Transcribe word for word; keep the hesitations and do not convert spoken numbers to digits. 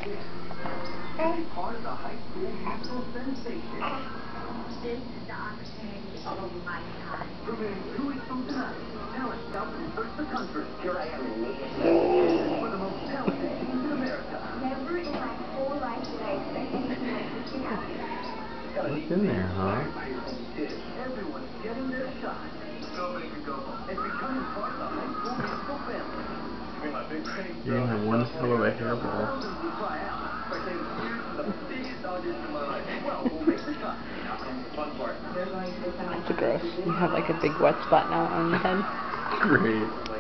And part of the high school musical sensation. This is the opportunity of a lifetime. Premiering two weeks from tonight. Talent scouts will search the country. Here I am in Nation. For the most talented teams in America. Never in my whole life did I expect anything like this to happen. What's in there, huh? Everyone's getting their shot. Go big and go home. And becoming part of the high school musical family. You're gonna have one hell of a hairball. That's gross. You have like a big wet spot now on your head. Great.